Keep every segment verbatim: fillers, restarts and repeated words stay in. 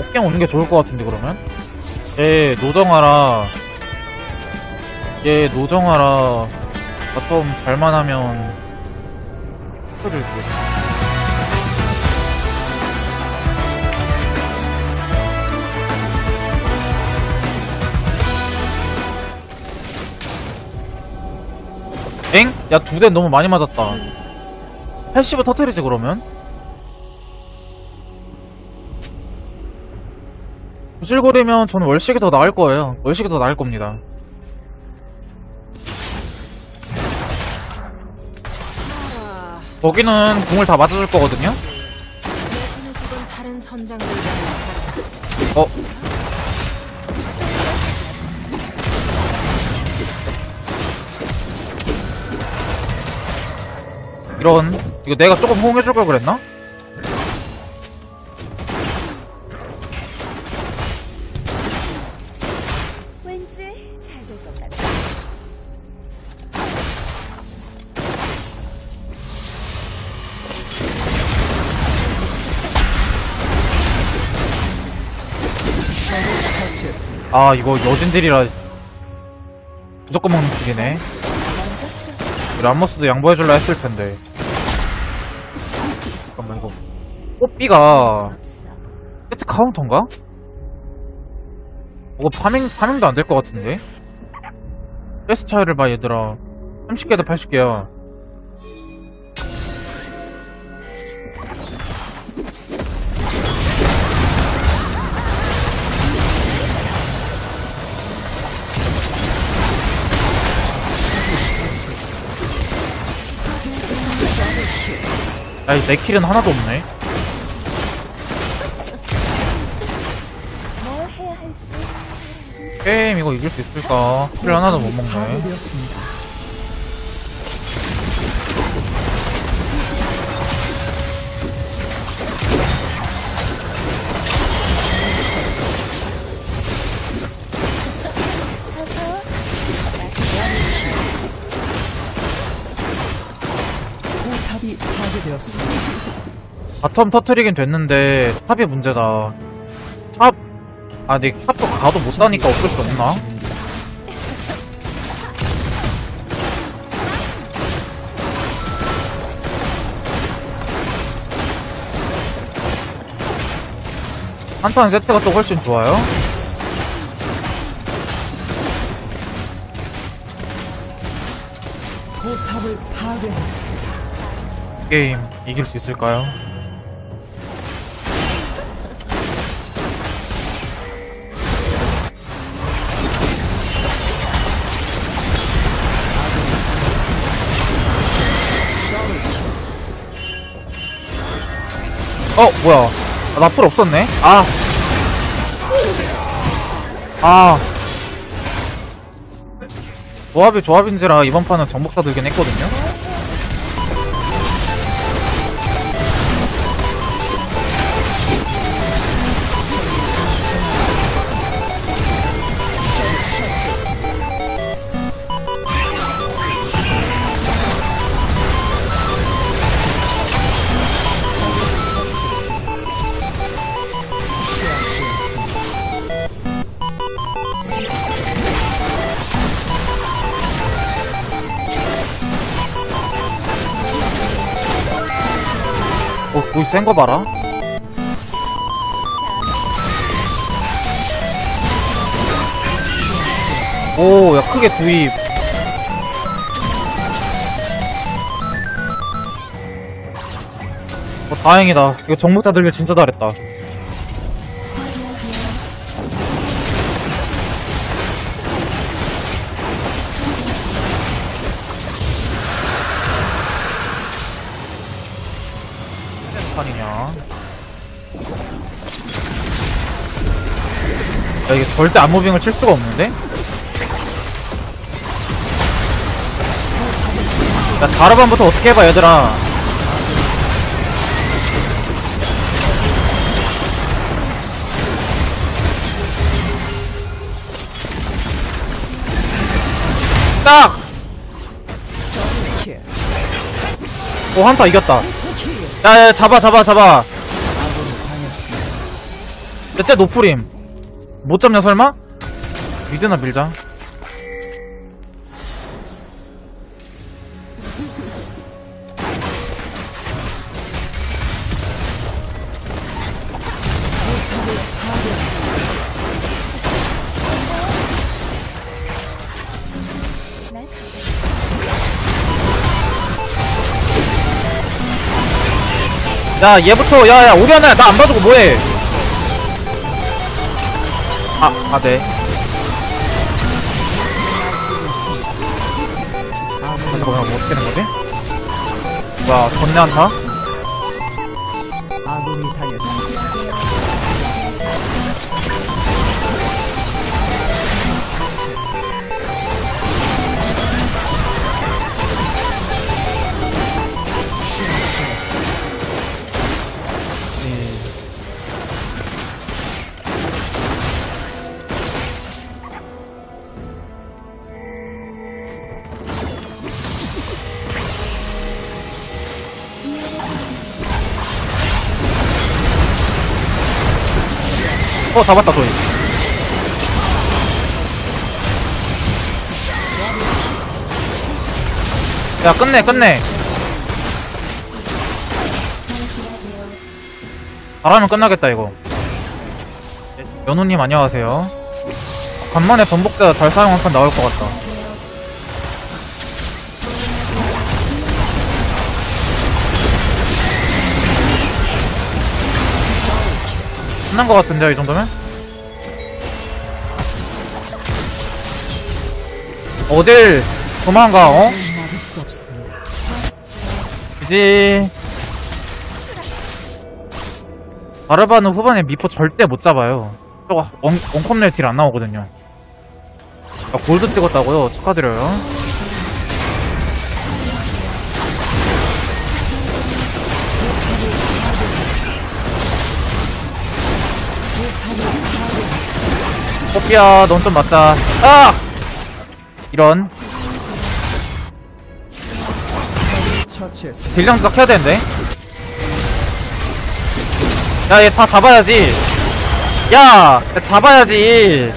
그냥 오는 게 좋을 것 같은데, 그러면? 얘 노정하라. 얘 노정하라. 바텀 잘만 하면 소리를 줘. 엥? 야, 두 대 너무 많이 맞았다. 패시브 터트리지, 그러면? 구실거리면 저는 월식이 더 나을 거예요. 월식이 더 나을 겁니다. 거기는 공을 다 맞아줄 거거든요? 어? 이런, 이거 내가 조금 호응해줄 걸 그랬나? 왠지 잘 될 것 같아. 아, 이거 여진들이라 무조건 먹는 픽이네. 람머스도 양보해줄라 했을텐데. 잠깐만, 이거 뽀삐가 세트 카운터인가? 이거 파밍, 파밍도 안 될 것 같은데? 패스 차이를 봐, 얘들아. 삼십 개다 팔십 개야. 아이, 내 킬은 하나도 없네. 뭘 해야 할지. 게임 이거 이길 수 있을까? 킬 하나도 못 먹네. 포탑이 파괴되었습니다. 바텀 터트리긴 됐는데 탑이 문제다. 탑, 아, 내 탑도 가도 못 가니까 어쩔 수 없나? 한타는 세트가 또 훨씬 좋아요. 포탑을 파괴했습니다. 게임 이길 수 있을까요? 어, 뭐야. 아, 나풀 없었네? 아. 아. 조합이 조합인지라 이번 판은 정복사 들긴 했거든요? 어, 거기 센 거 봐라. 오, 야, 크게 구입. 어, 다행이다. 이거 정복자 들길 진짜 잘했다. 판이냐? 야, 이게 절대 안무빙을 칠 수가 없는데? 야, 자르반부터 어떻게 해봐, 얘들아. 딱! 오, 한타 이겼다. 야, 야, 잡아, 잡아, 잡아. 대체 노프림. 못 잡냐, 설마? 미드나 밀자. 날 야, 얘부터, 야, 야, 오리아나, 나 안 봐주고 뭐해? 아, 아, 네. 아, 잠깐만, 뭐 어떻게 되는 거지? 뭐야, 전내 한타? 아군이 당했습니다. 어, 잡았다, 소리. 야, 끝내, 끝내. 잘하면 끝나겠다, 이거. 연우님, 안녕하세요. 간만에 전복자 잘 사용한 판 나올 것 같다. 끝난 것 같은데요, 이 정도면? 어딜 도망가, 어? 막을 수 없습니다. 그지. 바르바는 후반에 미포 절대 못 잡아요. 저거 원, 원컵낼 딜 안 나오거든요. 아, 골드 찍었다고요? 축하드려요. 커피야, 넌 좀 맞자. 아! 이런. 처치했습니다. 딜량 조작 해야 되는데. 야, 얘 다 잡아야지. 야! 야, 잡아야지.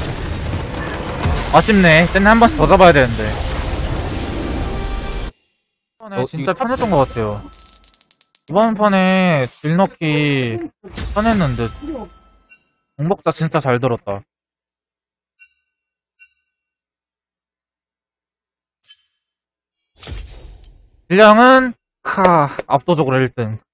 아쉽네. 쟤네 한 번씩 더 잡아야 되는데. 이번에 어, 진짜 이거 편했던 것 같아요. 이번 판에 딜 넣기 편했는데. 공복자 진짜 잘 들었다. 딜량은, 카, 압도적으로 일 등.